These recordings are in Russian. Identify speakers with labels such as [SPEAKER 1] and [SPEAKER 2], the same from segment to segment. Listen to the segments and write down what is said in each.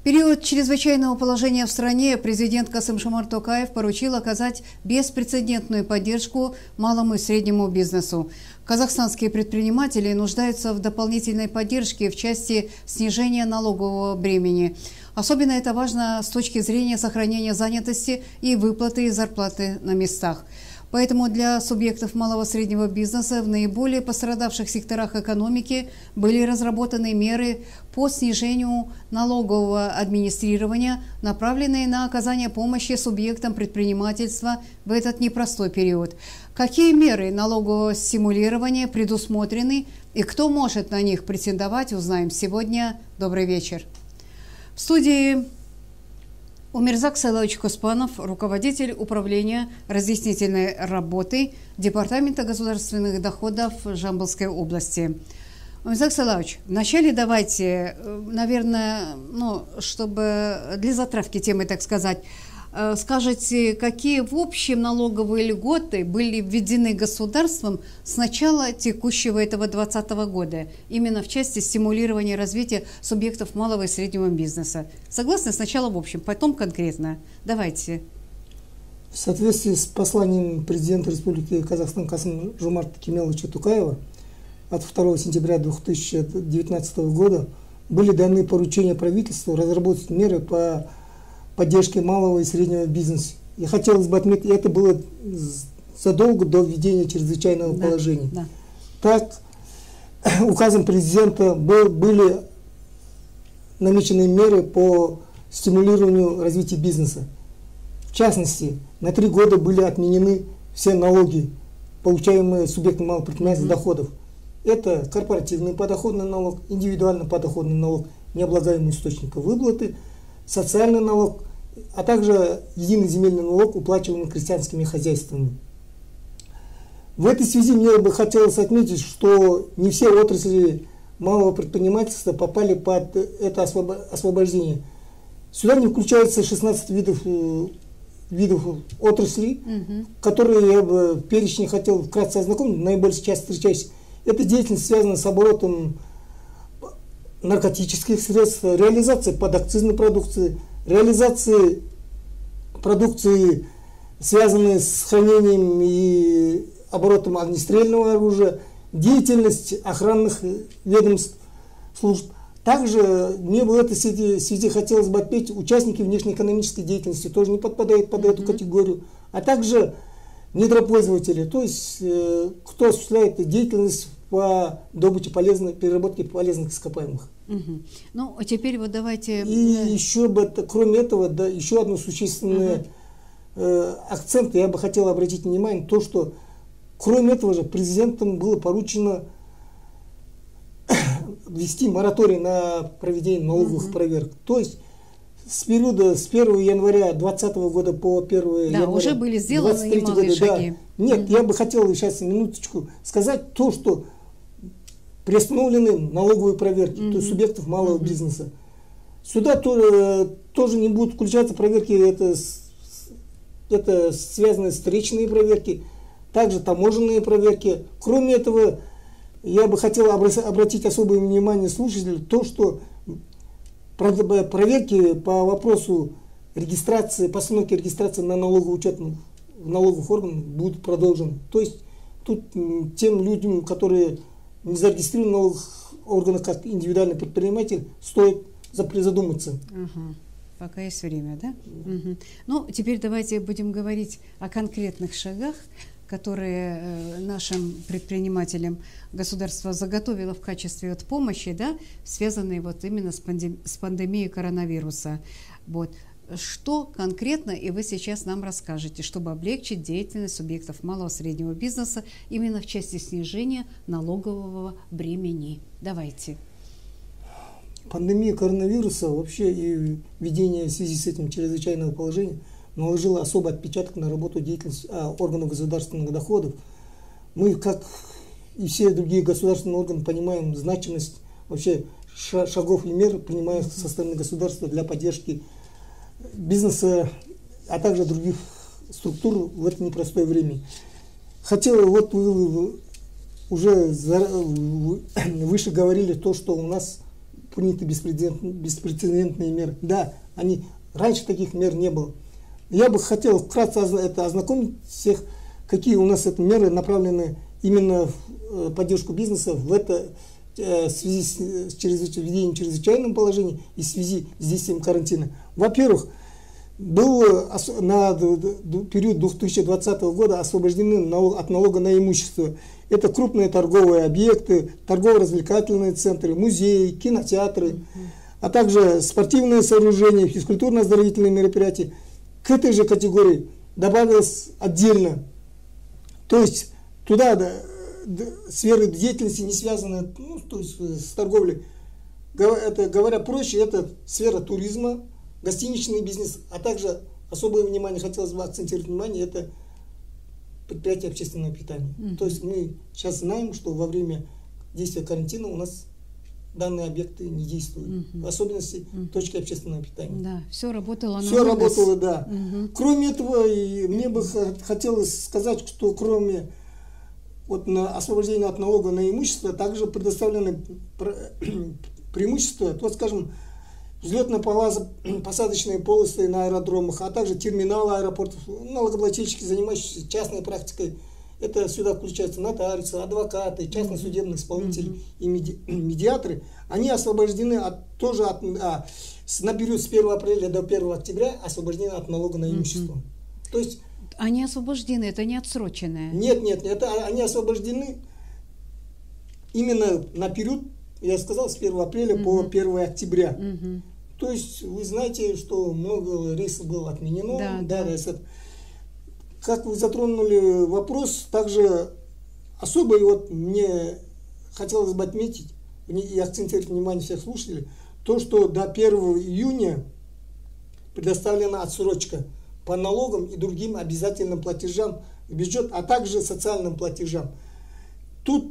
[SPEAKER 1] период чрезвычайного положения в стране президент Касым-Жомарт Токаев поручил оказать беспрецедентную поддержку малому и среднему бизнесу. Казахстанские предприниматели нуждаются в дополнительной поддержке в части снижения налогового бремени. Особенно это важно с точки зрения сохранения занятости и выплаты зарплаты на местах. Поэтому для субъектов малого и среднего бизнеса в наиболее пострадавших секторах экономики были разработаны меры по снижению налогового администрирования, направленные на оказание помощи субъектам предпринимательства в этот непростой период. Какие меры налогового стимулирования предусмотрены и кто может на них претендовать, узнаем сегодня. Добрый вечер. В студии Умирзак Сайлович Коспанов, руководитель управления разъяснительной работы Департамента государственных доходов Жамбылской области. Умирзак Сайлович, вначале давайте, наверное, чтобы для затравки темы, так сказать, скажите, какие в общем налоговые льготы были введены государством с начала текущего этого 2020 года, именно в части стимулирования развития субъектов малого и среднего бизнеса. Согласны? Сначала в общем, потом конкретно. Давайте.
[SPEAKER 2] В соответствии с посланием президента Республики Казахстан Касым-Жомарта Кемеловича Токаева от 2 сентября 2019 года были даны поручения правительству разработать меры по поддержки малого и среднего бизнеса. И хотелось бы отметить, это было задолго до введения чрезвычайного положения. Да. Так, указом президента были намечены меры по стимулированию развития бизнеса. В частности, на 3 года были отменены все налоги, получаемые субъектами малого предпринимательства доходов. Это корпоративный подоходный налог, индивидуальный подоходный налог, необлагаемый источник выплаты, социальный налог, а также единый земельный налог, уплачиваемый крестьянскими хозяйствами. В этой связи мне бы хотелось отметить, что не все отрасли малого предпринимательства попали под это освобождение. Сюда не включаются 16 видов отраслей, которые я бы в перечне хотел вкратце ознакомить, наибольшая часть встречающихся. Это деятельность, связанная с оборотом наркотических средств, реализацией подакцизной продукции, реализации продукции, связанной с хранением и оборотом огнестрельного оружия, деятельность охранных ведомств, служб. Также мне в этой связи хотелось бы отметить, участники внешнеэкономической деятельности тоже не подпадают под эту категорию, а также недропользователи, то есть кто осуществляет деятельность по добыче переработке полезных ископаемых.
[SPEAKER 1] Ну, а теперь вот давайте...
[SPEAKER 2] И еще бы, кроме этого, еще одно существенное акцент, я бы хотел обратить внимание, то, что кроме этого же президентом было поручено ввести мораторий на проведение налоговых проверок. То есть с периода с 1 января 2020 года по 1 января
[SPEAKER 1] уже были сделаны немалые шаги.
[SPEAKER 2] Нет, я бы хотел сейчас минуточку сказать то, что приостановлены налоговые проверки, то есть субъектов малого бизнеса. Сюда тоже не будут включаться проверки, это связано с встречные проверки, также таможенные проверки. Кроме этого, я бы хотел обратить особое внимание слушателей, то, что проверки по вопросу регистрации, постановки регистрации на налоговый учет в налоговых органах будут продолжены. То есть тут тем людям, которые не зарегистрированы в налоговых органах как индивидуальный предприниматель, стоит призадуматься.
[SPEAKER 1] Пока есть время, да? Ну, теперь давайте будем говорить о конкретных шагах, которые нашим предпринимателям государство заготовило в качестве помощи, да, связанные вот именно с пандемией коронавируса. Вот. Что конкретно и вы сейчас нам расскажете, чтобы облегчить деятельность субъектов малого и среднего бизнеса именно в части снижения налогового бремени? Давайте.
[SPEAKER 2] Пандемия коронавируса вообще и введение в связи с этим чрезвычайного положения наложила особый отпечаток на работу деятельности органов государственных доходов. Мы, как и все другие государственные органы, понимаем значимость вообще шагов и мер, принимаемых со стороны государства для поддержки бизнеса, а также других структур в это непростое время. Хотел, вот вы уже выше говорили то, что у нас приняты беспрецедентные меры. Да, раньше таких мер не было. Я бы хотел вкратце ознакомить всех, какие у нас это меры направлены именно в поддержку бизнеса в связи с введением чрезвычайного положения и в связи с действием карантина. Во-первых, был на период 2020 года освобождены от налога на имущество. Это крупные торговые объекты, торгово-развлекательные центры, музеи, кинотеатры, а также спортивные сооружения, физкультурно-оздоровительные мероприятия. К этой же категории добавилось отдельно. То есть туда сферы деятельности не связаны то есть с торговлей. Говоря проще, это сфера туризма, гостиничный бизнес, а также особое внимание, хотелось бы акцентировать внимание, это предприятия общественного питания. То есть мы сейчас знаем, что во время действия карантина у нас данные объекты не действуют. В особенности точки общественного питания.
[SPEAKER 1] Да, все работало.
[SPEAKER 2] Все работало, да. Кроме этого, мне бы хотелось сказать, что кроме освобождения от налога на имущество, также предоставлены преимущества, скажем, взлетно-посадочные полосы на аэродромах, а также терминалы аэропортов, налогоплательщики, занимающиеся частной практикой. Это сюда включаются нотариусы, адвокаты, частно-судебные исполнители и медиаторы. Они освобождены на период с 1 апреля до 1 октября освобождены от налога на имущество. То есть
[SPEAKER 1] они освобождены, это не отсроченное.
[SPEAKER 2] Нет, они освобождены именно на период, я сказал, с 1 апреля по 1 октября. То есть вы знаете, что много рейсов было отменено. Да. Как вы затронули вопрос, также особо мне хотелось бы отметить и акцентировать внимание всех слушателей, то, что до 1 июня предоставлена отсрочка по налогам и другим обязательным платежам в бюджет, а также социальным платежам. Тут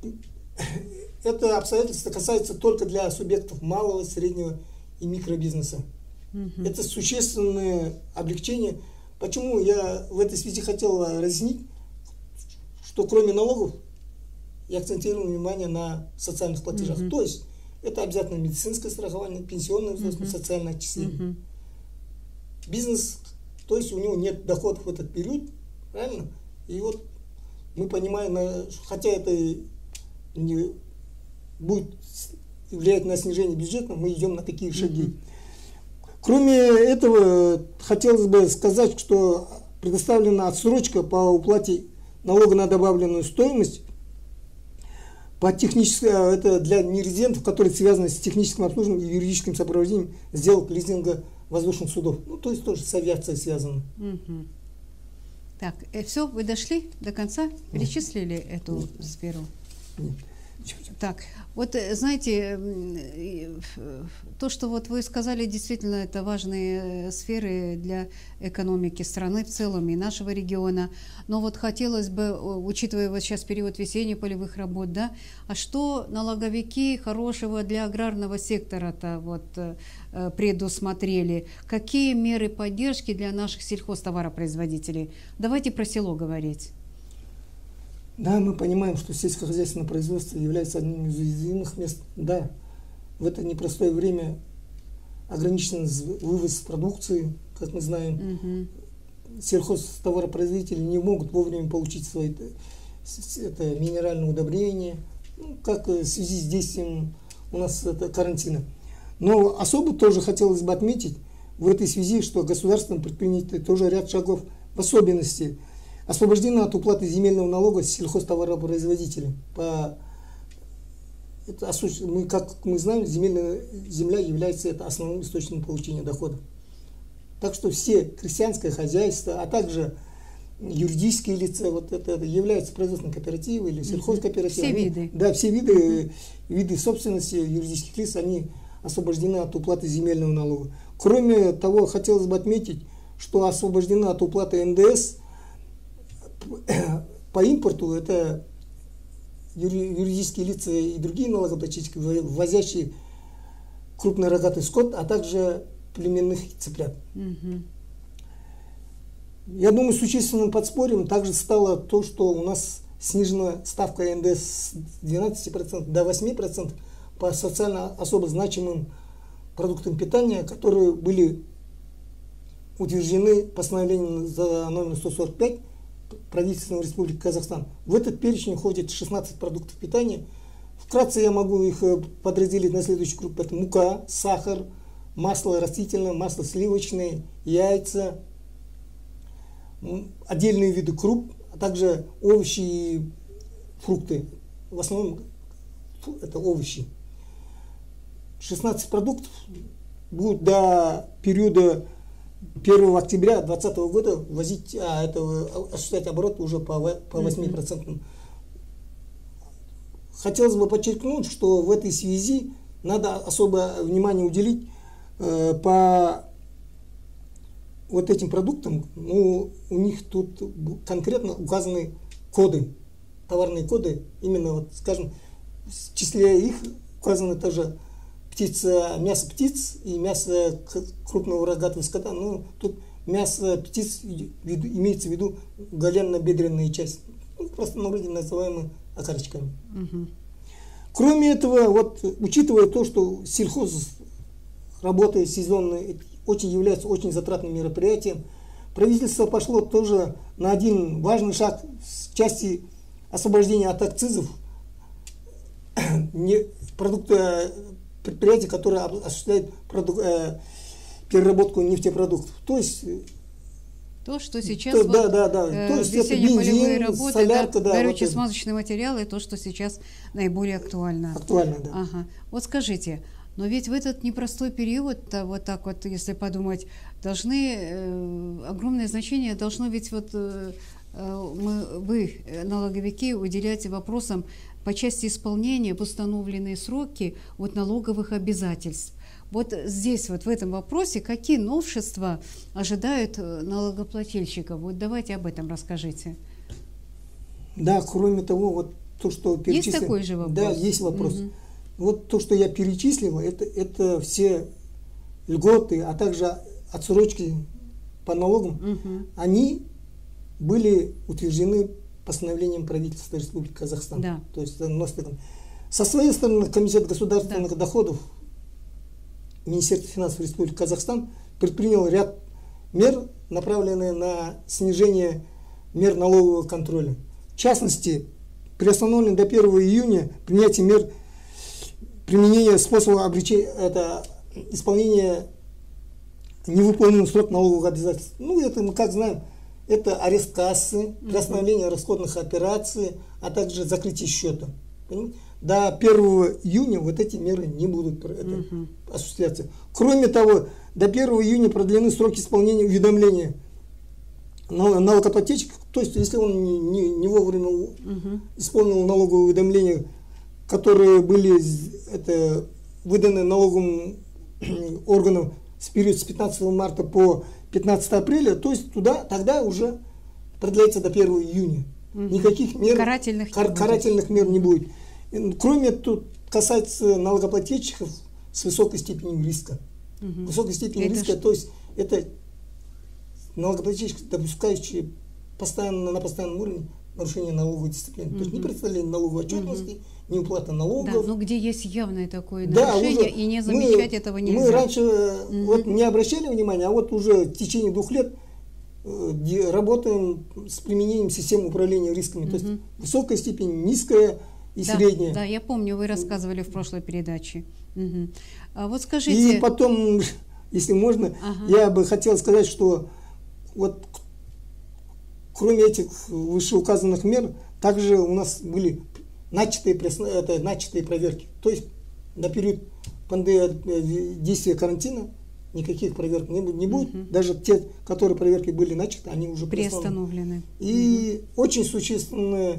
[SPEAKER 2] это обстоятельство касается только для субъектов малого, среднего и микробизнеса. Это существенное облегчение. Почему я в этой связи хотел разъяснить, что кроме налогов я акцентирую внимание на социальных платежах. То есть это обязательно медицинское страхование, пенсионное взносы, социальное отчисление. Бизнес, то есть у него нет доходов в этот период, правильно? И мы понимаем, хотя это не будет влиять на снижение бюджета, мы идем на такие шаги. Кроме этого, хотелось бы сказать, что предоставлена отсрочка по уплате налога на добавленную стоимость это для нерезидентов, которые связаны с техническим обслуживанием и юридическим сопровождением сделок лизинга воздушных судов. То есть тоже с авиацией связано.
[SPEAKER 1] Так, все, вы дошли до конца? Перечислили эту сферу?
[SPEAKER 2] Нет.
[SPEAKER 1] Так, знаете, то, что вы сказали, действительно, это важные сферы для экономики страны в целом и нашего региона. Но хотелось бы, учитывая сейчас период весенних полевых работ, а что налоговики хорошего для аграрного сектора-то предусмотрели? Какие меры поддержки для наших сельхозтоваропроизводителей? Давайте про село говорить.
[SPEAKER 2] Да, мы понимаем, что сельскохозяйственное производство является одним из уязвимых мест. Да, в это непростое время ограничен вывоз продукции, как мы знаем. Сельхозтоваропроизводители не могут вовремя получить свои минеральные удобрения, как в связи с действием у нас карантина. Но особо тоже хотелось бы отметить в этой связи, что государством предприняты тоже ряд шагов, в особенности освобождены от уплаты земельного налога сельхозтоваропроизводителей. Как мы знаем, земля является основным источником получения дохода. Так что все крестьянское хозяйство, а также юридические лица, это являются производственные кооперативы или сельхозкооперативы.
[SPEAKER 1] Все виды.
[SPEAKER 2] Да, все виды собственности юридических лиц, они освобождены от уплаты земельного налога. Кроме того, хотелось бы отметить, что освобождены от уплаты НДС по импорту, это юридические лица и другие налогоплательщики, ввозящие крупный рогатый скот, а также племенных цыплят. Я думаю, существенным подспорьем также стало то, что у нас снижена ставка НДС с 12% до 8% по социально особо значимым продуктам питания, которые были утверждены постановлением за номер 145 правительства Республики Казахстан. В этот перечень входит 16 продуктов питания. Вкратце я могу их подразделить на следующую группу. Это мука, сахар, масло растительное, масло сливочное, яйца, отдельные виды круп, а также овощи и фрукты. В основном это овощи. 16 продуктов будут до периода 1 октября 2020 года возить, осуществлять оборот уже по 8%. Хотелось бы подчеркнуть, что в этой связи надо особое внимание уделить по вот этим продуктам. Ну, у них тут конкретно указаны коды, товарные коды. Именно, вот, скажем, в числе их указаны тоже мясо птиц и мясо крупного рогатого скота. Ну, тут мясо птиц имеется в виду голенно-бедренная часть. Ну, просто на вроде называемые окорочками. Кроме этого, вот, учитывая то, что сельхоз работы сезонные является очень затратным мероприятием, правительство пошло тоже на один важный шаг в части освобождения от акцизов предприятий, которые осуществляют переработку нефтепродуктов. То есть
[SPEAKER 1] то, что сейчас
[SPEAKER 2] то есть
[SPEAKER 1] весенне-полевые работы,
[SPEAKER 2] солярка,
[SPEAKER 1] горюче-смазочные материалы, то, что сейчас наиболее актуально.
[SPEAKER 2] Актуально, да.
[SPEAKER 1] Ага. Вот скажите, но ведь в этот непростой период, вот так вот, если подумать, огромное значение должно ведь вы, налоговики, уделять вопросам по части исполнения в установленные сроки налоговых обязательств. Вот здесь, в этом вопросе, какие новшества ожидают налогоплательщиков? Вот давайте об этом расскажите.
[SPEAKER 2] Да, кроме того, то, что перечислил.
[SPEAKER 1] Есть такой же вопрос?
[SPEAKER 2] Да, есть вопрос. Угу. Вот то, что я перечислил, это все льготы, а также отсрочки по налогам, они были утверждены постановлением правительства Республики Казахстан.
[SPEAKER 1] Да.
[SPEAKER 2] То есть, со своей стороны, Комитет государственных доходов Министерства финансов Республики Казахстан предпринял ряд мер, направленных на снижение мер налогового контроля. В частности, приостановлено до 1 июня принятие мер применения способа исполнения невыполненных срок налоговых обязательств. Ну, это мы как знаем, это арест кассы, приостановление расходных операций, а также закрытие счета. Понимаете? До 1 июня вот эти меры не будут осуществляться. Кроме того, до 1 июня продлены сроки исполнения уведомления налогоплательщика. То есть, если он не вовремя исполнил налоговые уведомления, которые были выданы налоговым органам в период с 15 марта по 15 апреля, то есть тогда уже продляется до 1 июня. Никаких мер, карательных мер не будет. Кроме тут касается налогоплательщиков с высокой степенью риска. Высокой степенью риска, то есть это налогоплательщики, допускающие на постоянном уровне нарушение налоговой дисциплины. То есть не представление налоговой отчетности, не уплата налогов.
[SPEAKER 1] Да, но где есть явное такое нарушение, и не замечать этого нельзя.
[SPEAKER 2] Мы раньше не обращали внимания, а вот уже в течение 2 лет работаем с применением системы управления рисками. То есть высокая степень, низкая и средняя.
[SPEAKER 1] Да, я помню, вы рассказывали в прошлой передаче. А вот скажите...
[SPEAKER 2] И потом, если можно, я бы хотел сказать, что вот кроме этих вышеуказанных мер, также у нас были начатые проверки. То есть на период действия карантина никаких проверок не будет. Даже те, которые проверки были начаты, они уже
[SPEAKER 1] приостановлены.
[SPEAKER 2] И очень существенный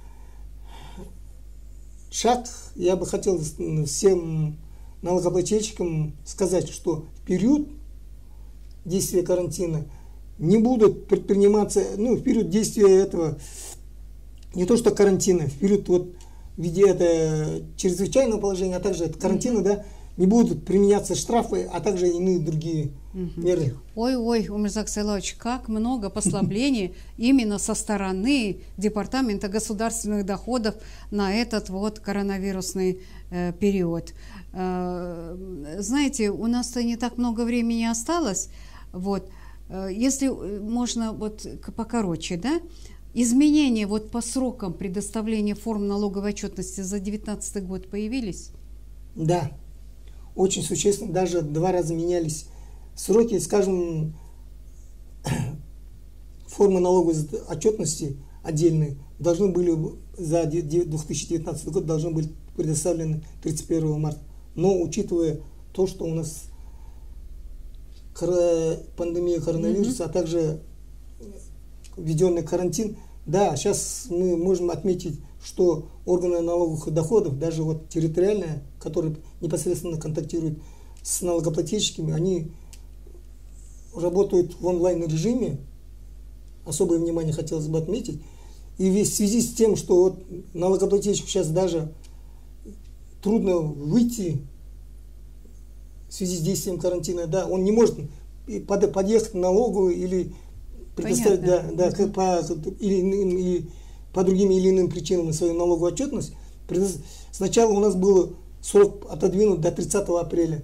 [SPEAKER 2] шаг, я бы хотел всем налогоплательщикам сказать, что в период действия карантина не будут предприниматься, в период действия этого, не то что карантина, в период в виде чрезвычайного положения, а также карантина, не будут применяться штрафы, а также иные другие меры.
[SPEAKER 1] Ой, Умирзак Сайлович, как много послаблений именно со стороны Департамента государственных доходов на этот вот коронавирусный период. Знаете, у нас-то не так много времени осталось. Вот. Если можно вот покороче, да? Изменения вот по срокам предоставления форм налоговой отчетности за 2019 год появились?
[SPEAKER 2] Да, очень существенно. Даже 2 раза менялись сроки, скажем, формы налоговой отчетности отдельные должны были за 2019 год должны быть предоставлены 31 марта. Но учитывая то, что у нас пандемия коронавируса, а также введенный карантин, да, сейчас мы можем отметить, что органы налоговых доходов, даже вот территориальные, которые непосредственно контактируют с налогоплательщиками, они работают в онлайн-режиме, особое внимание хотелось бы отметить, и в связи с тем, что вот налогоплательщик сейчас даже трудно выйти в связи с действием карантина, да, он не может подъехать в налоговую или предоставить, или по другим или иным причинам свою налоговую отчетность. Сначала у нас был срок отодвинут до 30 апреля.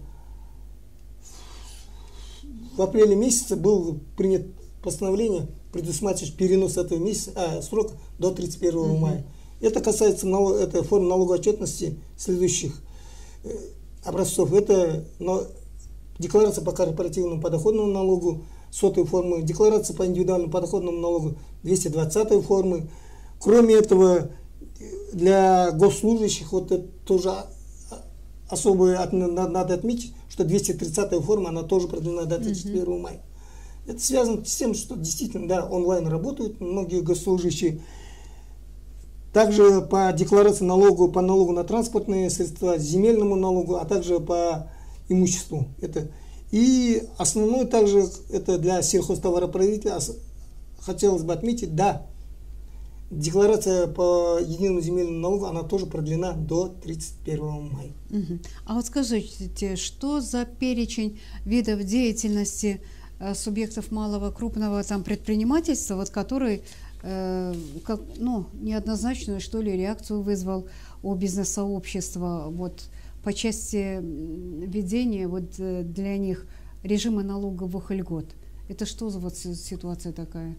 [SPEAKER 2] В апреле месяце было принято постановление, предусматривающее перенос этого месяца, срока до 31 мая. Это касается форм налоговой отчетности следующих образцов. Это декларация по корпоративному подоходному налогу, 100-й формы, декларация по индивидуальному подоходному налогу, 220-й формы. Кроме этого, для госслужащих, вот это тоже особо надо отметить, что 230-я форма, она тоже продлена до 31 мая. Это связано с тем, что действительно, да, онлайн работают многие госслужащие. Также по декларации по налогу на транспортные средства, земельному налогу, а также по имуществу. И основной также это для сельхозтоваропроизводителя, хотелось бы отметить, да, декларация по единому земельному налогу, она тоже продлена до 31 мая.
[SPEAKER 1] А вот скажите, что за перечень видов деятельности субъектов малого, крупного предпринимательства, вот который неоднозначную, что ли, реакцию вызвал у бизнес-сообщества вот, по части введения вот, для них режима налоговых льгот? Это что за вот ситуация такая?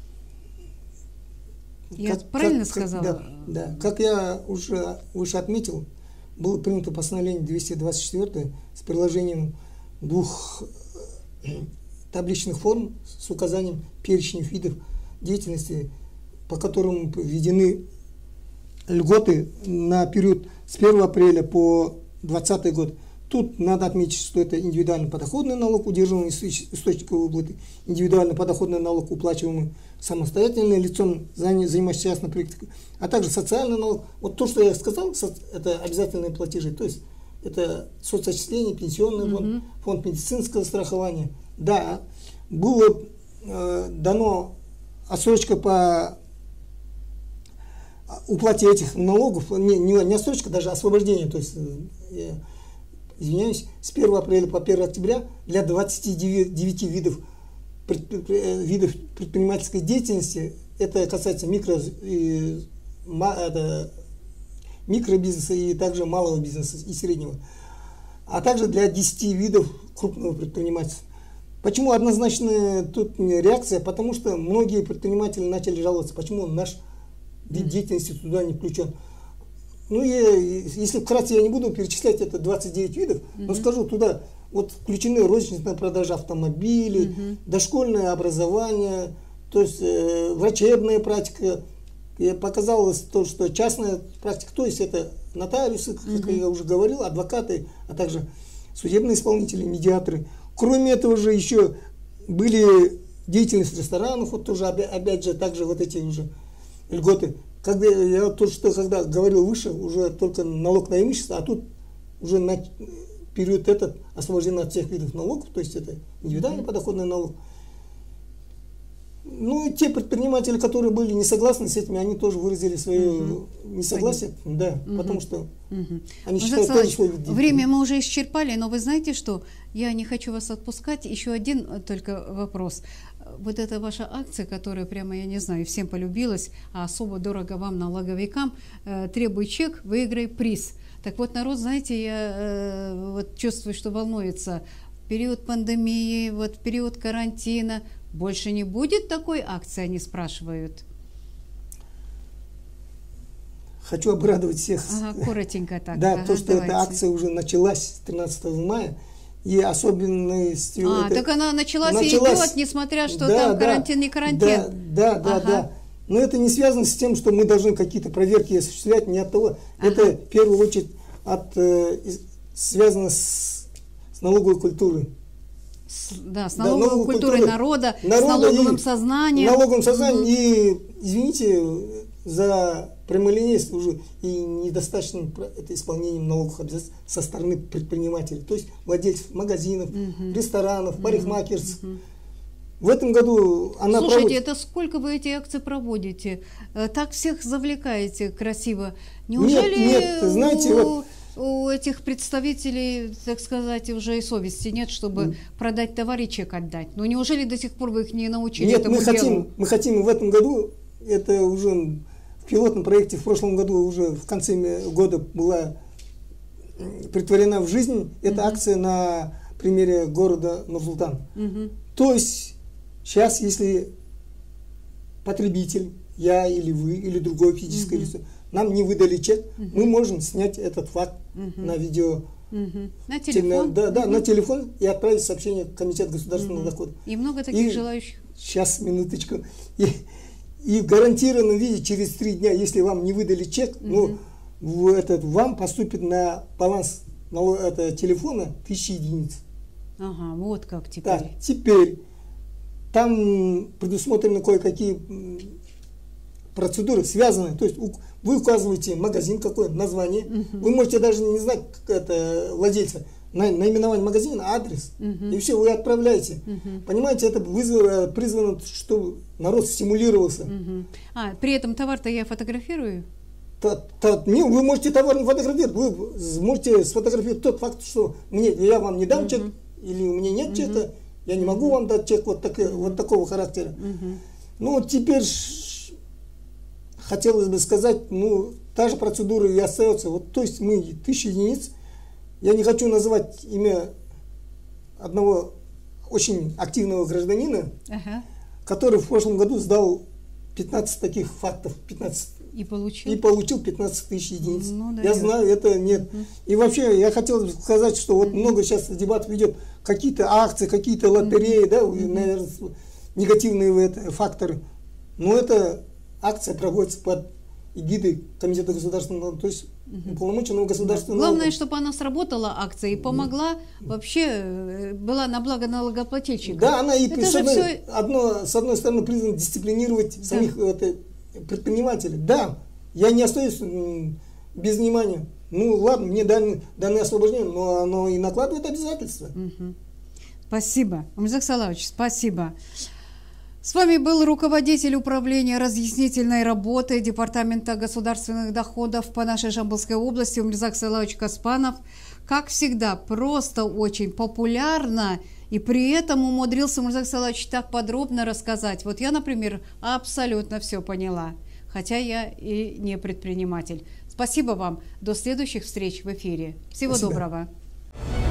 [SPEAKER 1] Я правильно сказала?
[SPEAKER 2] Да. Как я уже выше отметил, было принято постановление 224 с приложением 2 табличных форм с указанием перечня видов деятельности, по которым введены льготы на период с 1 апреля по 2020 год. Тут надо отметить, что это индивидуальный подоходный налог, удерживаемый источников выплаты, индивидуальный подоходный налог, уплачиваемый самостоятельным лицом, занимающимся частной практикой, а также социальный налог. Вот то, что я сказал, это обязательные платежи, то есть это соцотчисление, пенсионный фонд, фонд медицинского страхования. Да, было дано отсрочка по уплате этих налогов, не отсрочка, даже освобождение, то есть, извиняюсь, с 1 апреля по 1 октября для 29 видов предпринимательской деятельности, это касается микробизнеса и также малого бизнеса и среднего, а также для 10 видов крупного предпринимательства. Почему однозначная тут реакция? Потому что многие предприниматели начали жаловаться, почему наш вид деятельности туда не включен. Если вкратце я не буду перечислять, это 29 видов, но скажу, туда вот включены розничная продажа автомобилей, дошкольное образование, то есть врачебная практика. И показалось то, что частная практика, то есть это нотариусы, как я уже говорил, адвокаты, а также судебные исполнители, медиаторы. Кроме этого же еще были деятельность ресторанов, вот тоже опять же также вот эти уже льготы. Когда я когда говорил выше, уже только налог на имущество, а тут уже на период этот освобожден от всех видов налогов, то есть это индивидуальный подоходный налог. Ну, те предприниматели, которые были не согласны с этим, они тоже выразили свое несогласие, да, потому что они считают тоже свой вид деятельности.
[SPEAKER 1] Время мы уже исчерпали, но вы знаете что? Я не хочу вас отпускать. Еще один только вопрос. Вот эта ваша акция, которая прямо, я не знаю, всем полюбилась, а особо дорого вам, налоговикам, требуй чек, выиграй приз. Так вот, народ, знаете, я вот чувствую, что волнуется. В период пандемии, вот в период карантина больше не будет такой акции, они спрашивают.
[SPEAKER 2] Хочу обрадовать всех.
[SPEAKER 1] Ага, коротенько так.
[SPEAKER 2] Да,
[SPEAKER 1] ага,
[SPEAKER 2] то, что
[SPEAKER 1] давайте.
[SPEAKER 2] эта акция уже началась 13 мая. И особенностью...
[SPEAKER 1] Так она началась и идет, несмотря, что да, там карантин, не карантин.
[SPEAKER 2] Да. Но это не связано с тем, что мы должны какие-то проверки осуществлять, не от того. Это в первую очередь связано с налоговой культурой.
[SPEAKER 1] Да, с налоговой культурой народа, с налоговым сознанием.
[SPEAKER 2] Налоговым сознанием и, извините, за прямолинейство уже и недостаточным исполнением налоговых обязательств со стороны предпринимателей, то есть владельцев магазинов, ресторанов, парикмахерств. В этом году она
[SPEAKER 1] Слушайте, это сколько вы эти акции проводите? Так всех завлекаете красиво. Неужели
[SPEAKER 2] нет, знаете,
[SPEAKER 1] у этих представителей, так сказать, уже и совести нет, чтобы продать товар и чек отдать? Ну неужели до сих пор вы их не научили этому делу?
[SPEAKER 2] Мы хотим в этом году, это уже в пилотном проекте в прошлом году, уже в конце года была претворена в жизнь эта акция на примере города Нур-Султан. То есть сейчас, если потребитель, я или вы, или другое физическое лицо, нам не выдали чек, мы можем снять этот факт на видео,
[SPEAKER 1] на телефон,
[SPEAKER 2] на телефон и отправить сообщение в Комитет государственного дохода.
[SPEAKER 1] И много таких желающих?
[SPEAKER 2] Сейчас, минуточку. И в гарантированном виде через 3 дня, если вам не выдали чек, вам поступит на баланс телефона 1000 единиц.
[SPEAKER 1] Ага, вот как теперь.
[SPEAKER 2] Да, теперь там предусмотрены кое-какие процедуры связанные. То есть вы указываете магазин какой, название. Вы можете даже не знать владельца, наименование магазина, адрес. И все, вы отправляете. Понимаете, это призвано, чтобы народ стимулировался.
[SPEAKER 1] При этом товар-то я фотографирую?
[SPEAKER 2] Вы можете товар не фотографировать. Вы можете сфотографировать тот факт, что я вам не дам чек, или у меня нет чека, я не могу вам дать чек вот такого характера. Ну, теперь хотелось бы сказать, та же процедура и остается. То есть мы 1000 единиц, я не хочу называть имя одного очень активного гражданина, который в прошлом году сдал 15 таких фактов, 15.
[SPEAKER 1] И получил?
[SPEAKER 2] И получил 15 000 единиц. Я знаю, это нет. И вообще, я хотел сказать, что вот много сейчас дебатов ведет, какие-то акции, какие-то лотереи, наверное, негативные факторы. Но эта акция проводится под эгидой Комитета государственного, то есть уполномоченного государственного.
[SPEAKER 1] Главное, чтобы она сработала, акция, и помогла, вообще была на благо налогоплательщика.
[SPEAKER 2] Да, она и с одной стороны призвана дисциплинировать самих предпринимателей. Да, я не остаюсь без внимания. Ладно, мне даны освобождение, но оно и накладывает обязательства.
[SPEAKER 1] Спасибо. Умурзак Салавович, спасибо. С вами был руководитель управления разъяснительной работы Департамента государственных доходов по нашей Жамбылской области Умурзак Салавович Каспанов. Как всегда, просто очень популярно, и при этом умудрился Умурзак Салавович так подробно рассказать. Вот я, например, абсолютно все поняла, хотя я и не предприниматель. Спасибо вам. До следующих встреч в эфире. Всего доброго.